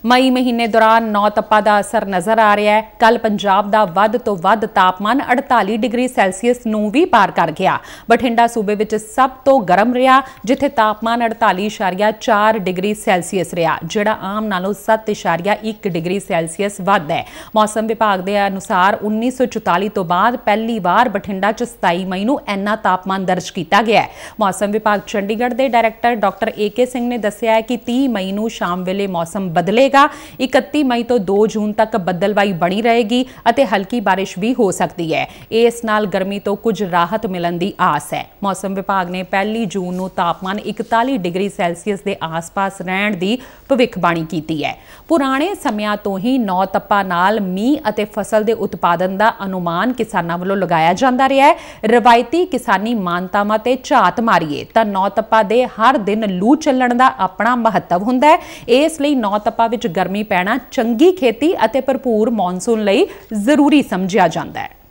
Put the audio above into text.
मई महीने दौरान नौ तप्पा का असर नज़र आ रहा है। कल पंजाब का वध तो वध तापमान 48 डिग्री सैल्सीयस नूं भी पार कर गया। बठिंडा सूबे विच सब तो गर्म रहा, जिथे तापमान 48.4 डिग्री सैल्सीयस रहा, जिहड़ा आम नालों 7.1 डिग्री सैल्सीयस वध है। मौसम विभाग के अनुसार 1944 तो बाद पहली बार बठिंडा च 27 मई नूं इन्ना तापमान दर्ज किया गया है। मौसम विभाग चंडीगढ़ के डायरैक्टर डॉक्टर AK सिंह ने दस्सिया है कि 30 मई नूं शाम वेले मौसम बदलेगा। 31 मई तो 2 जून तक बदलवाई बनी रहेगी और हल्की बारिश भी हो सकती है। इस नाल गर्मी तो कुछ राहत मिलने की आस है। मौसम विभाग ने 1 जून नूं तापमान 41 डिग्री सैल्सीयस के आस पास रहने की भविष्यवाणी की है। पुराने समियां तो ही नौ तप्पा नाल मीह और फसल के उत्पादन का अनुमान किसानों वालों लगाया जाता रहा है। रवायती किसानी मानतावां ते झात मारीए तो नौ तप्पा दे हर दिन लू चलण का अपना महत्व हुंदा है। इसलिए नौ तप्पा विच गर्मी पैना चंगी खेती और भरपूर मॉनसून लई जरूरी समझिया जाता है।